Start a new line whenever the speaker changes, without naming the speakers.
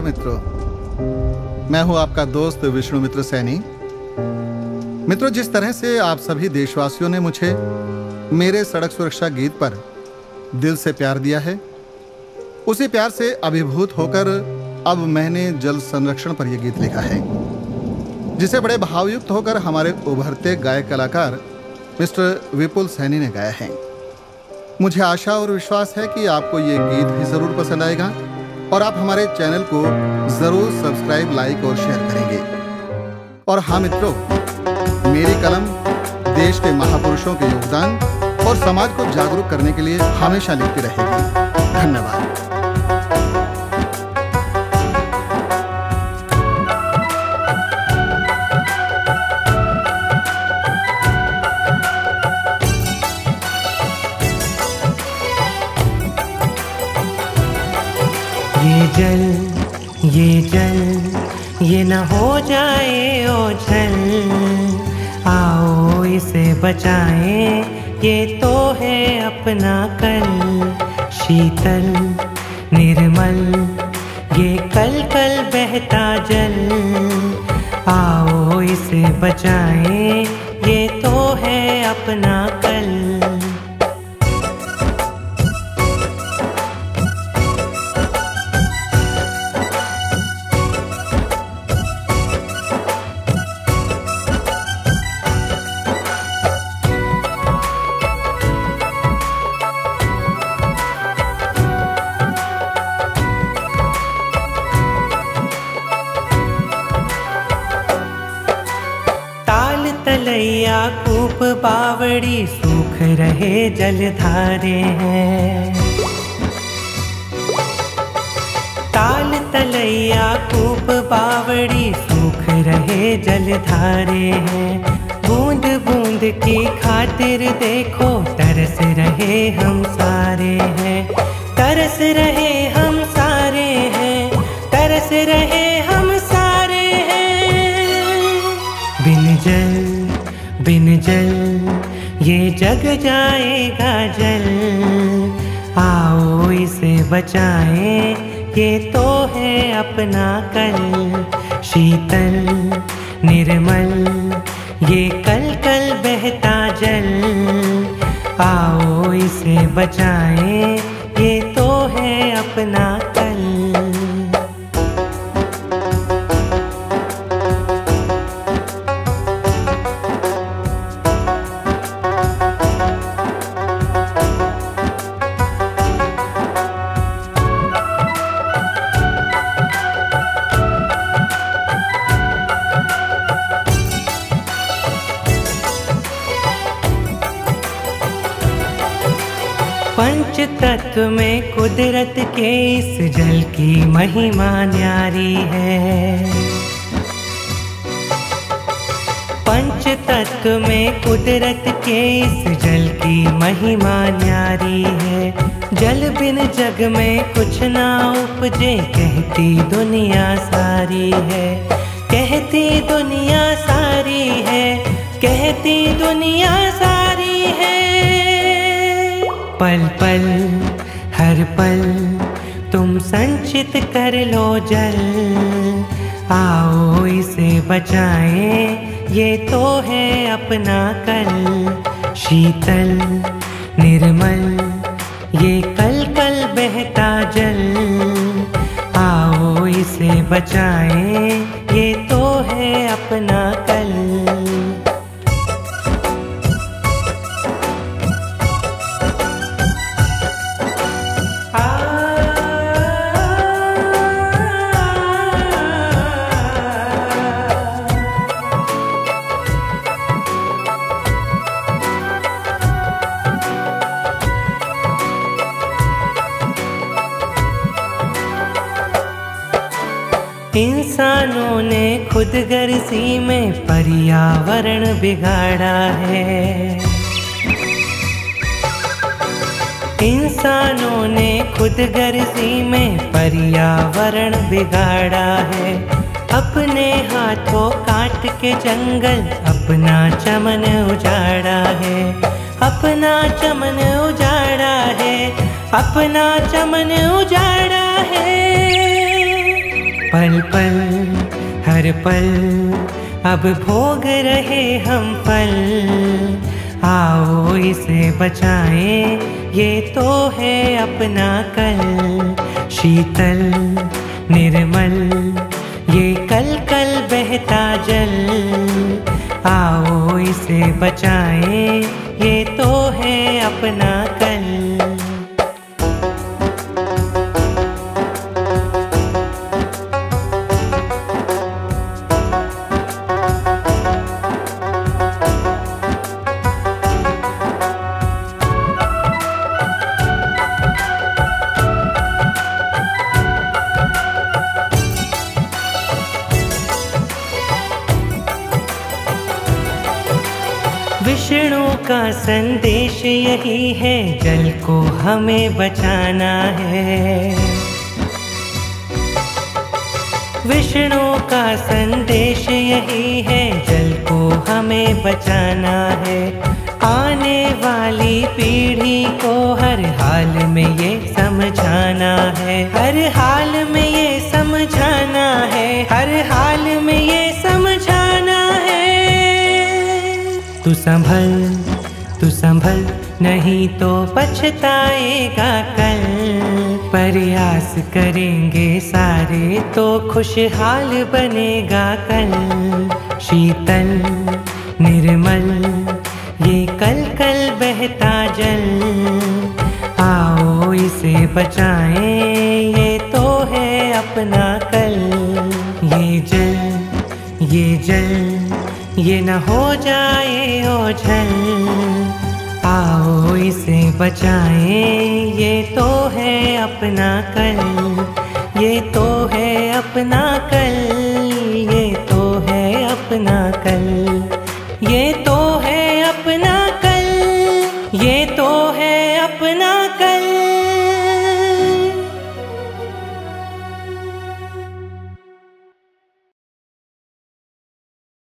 मित्रों, मैं हूं आपका दोस्त विष्णुमित्र सैनी। मित्रों, जिस तरह से आप सभी देशवासियों ने मुझे मेरे सड़क सुरक्षा गीत पर दिल से प्यार दिया है, उसी प्यार से अभिभूत होकर अब मैंने जल संरक्षण पर यह गीत लिखा है, जिसे बड़े भावयुक्त होकर हमारे उभरते गायक कलाकार मिस्टर विपुल सैनी ने गाया है। मुझे आशा और विश्वास है कि आपको ये गीत भी जरूर पसंद आएगा और आप हमारे चैनल को जरूर सब्सक्राइब, लाइक और शेयर करेंगे। और हाँ मित्रों, मेरी कलम देश के महापुरुषों के योगदान और समाज को जागरूक करने के लिए हमेशा लिखती रहेगी। धन्यवाद।
ये जल ये न हो जाए ओझल, आओ इसे बचाएं, ये तो है अपना कल। शीतल निर्मल ये कल कल बहता जल, आओ इसे बचाएं, ये तो है अपना कल। तलैया कूप बावड़ी सूख रहे जलधारे हैं। ताल तलैया कूप बावड़ी सूख रहे जलधारे हैं। बूंद बूंद की खातिर देखो तरस रहे हम सारे हैं, तरस रहे हम सारे हैं, तरस रहे हम सारे हैं। बिन जल ये जग जाएगा जल, आओ इसे बचाएं, ये तो है अपना कल। शीतल निर्मल ये कल कल बहता जल, आओ इसे बचाएं, ये तो है अपना कल। पंच तत्व में कुदरत के इस जल की महिमा न्यारी है। पंच तत्व में कुदरत के इस जल की महिमा न्यारी है। जल बिन जग में कुछ ना उपजे, कहती दुनिया सारी है, कहती दुनिया सारी है, कहती दुनिया सारी है। पल पल हर पल तुम संचित कर लो जल, आओ इसे बचाएं, ये तो है अपना कल। शीतल निर्मल ये कल कल बहता जल, आओ इसे बचाएं, ये तो है अपना कल। इंसानों ने खुद गर्जी में पर्यावरण बिगाड़ा है। इंसानों ने खुद गर्जी में पर्यावरण बिगाड़ा है। अपने हाथों काट के जंगल अपना चमन उजाड़ा है, अपना चमन उजाड़ा है, अपना चमन उजाड़ा है। पल पल हर पल अब भोग रहे हम फल। आओ इसे बचाएं, ये तो है अपना कल। शीतल निर्मल ये कल कल बहता जल। आओ इसे बचाएं, ये तो है अपना कल। विष्णु का संदेश यही है, जल को हमें बचाना है। विष्णु का संदेश यही है, जल को हमें बचाना है। आने वाली पीढ़ी को हर हाल में ये समझाना है। हर हाल में ये समझाना है। हर हाल में ये समझाना है। तू संभल नहीं तो पछताएगा कल। प्रयास करेंगे सारे तो खुशहाल बनेगा कल। शीतल निर्मल ये कल कल बहता जल। आओ इसे बचाएं, ये तो है अपना कल। ये न हो जाए ओझल। आओ इसे बचाएं, ये तो है अपना कल। ये तो है अपना कल। ये तो है अपना कल। ये तो